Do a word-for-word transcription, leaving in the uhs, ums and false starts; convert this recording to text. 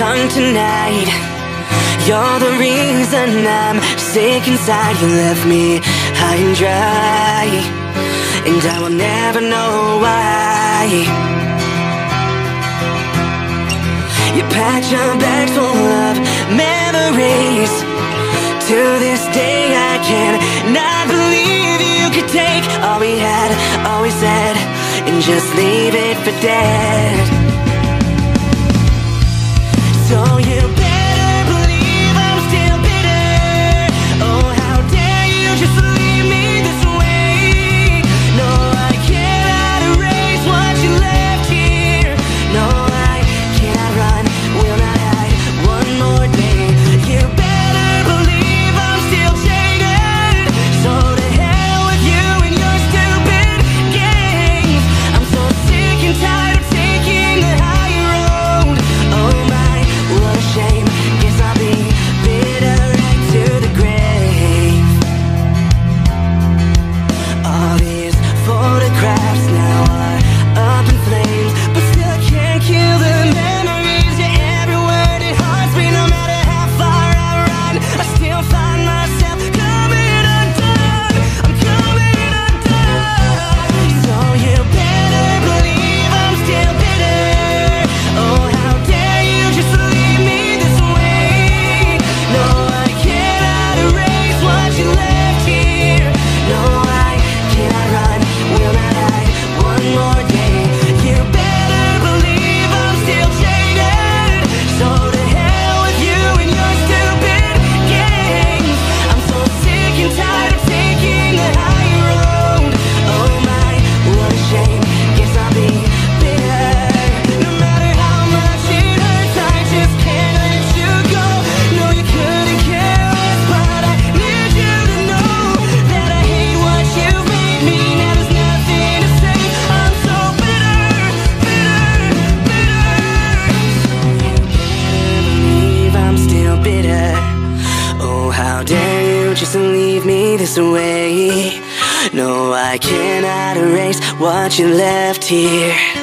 tongue tonight. You're the reason I'm sick inside. You left me high and dry, and I will never know why. You packed your bags full of memories. To this day I cannot believe you could take all we had, all we said, and just leave it for dead. So you better believe I'm still bitter. Oh, how dare you just leave me this way. No, I cannot erase what you left here. No, I cannot run, will not hide one more day. You better believe I'm still jaded. So to hell with you and your stupid games. I'm so sick and tired of taking the high road. Oh my, what a shame. Guess I'll be bitter right to the grave. All these photographs now are up in flames, but still I can't kill the memories. Yeah, every word it haunts me. No matter how far I run, I still find myself coming undone. I'm coming undone. So you better believe I'm still bitter. Oh, how dare you just leave me this way. No, I cannot erase what you left here. No, I cannot run, will not hide one more day. You better believe I'm still jaded. So to hell with you and your stupid games. I'm so sick and tired of taking the high road. Oh my, what a shame. Guess I'll be bitter. No matter how much it hurts, I just can't let you go. No, you couldn't care less, but I need you to know that I hate what you've made me. Now there's nothing to say. I'm so bitter, bitter, bitter. Believe I'm still bitter. Oh, how dare you just leave me this way. No, I cannot erase what you left here.